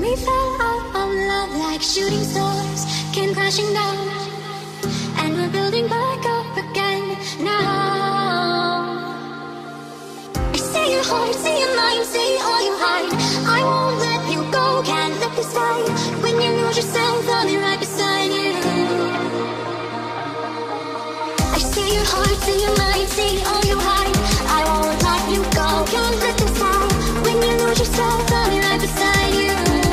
We fell out of love like shooting stars came crashing down, and we're building back up again now. I see your heart, see your mind, see all you hide. I won't let you go, can't let this fight. When you lose yourself, I'll be right beside you. I see your heart, see your mind, see all you hide. I won't let you go, can't let this fight. When you lose yourself, I'll be right beside you.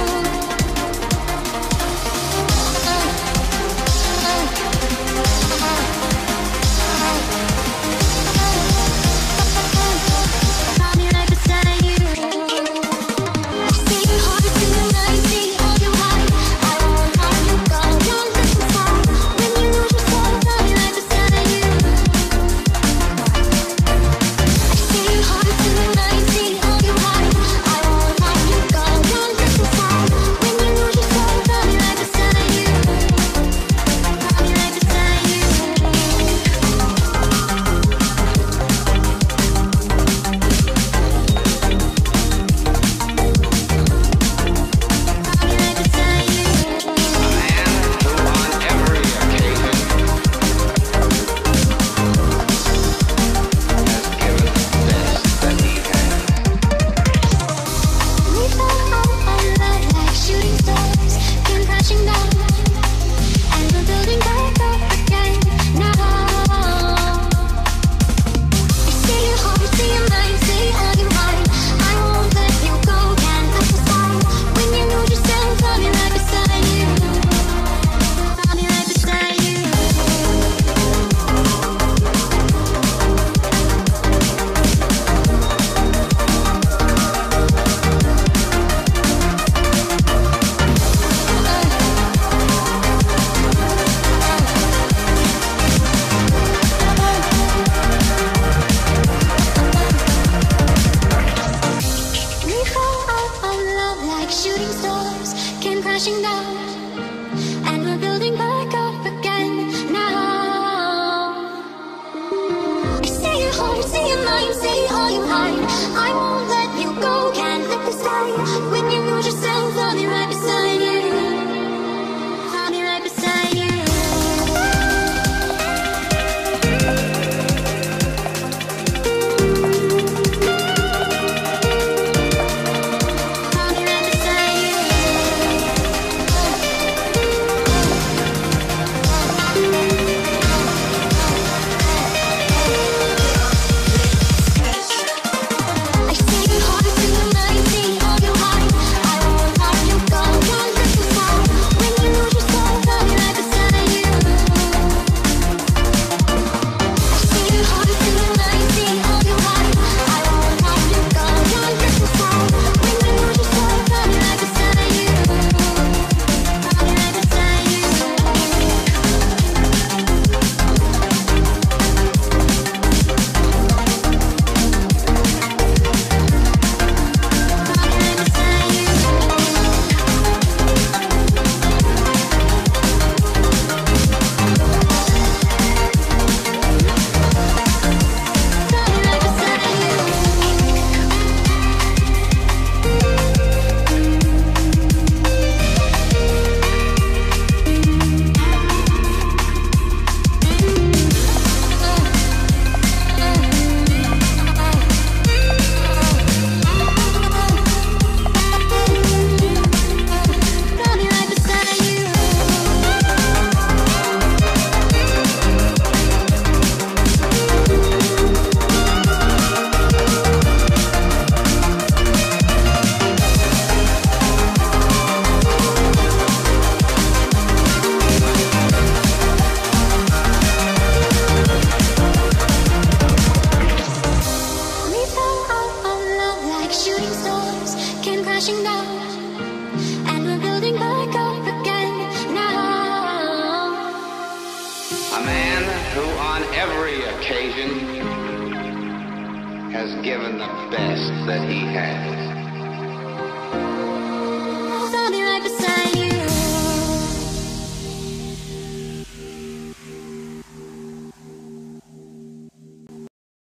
every occasion has given the best that he has.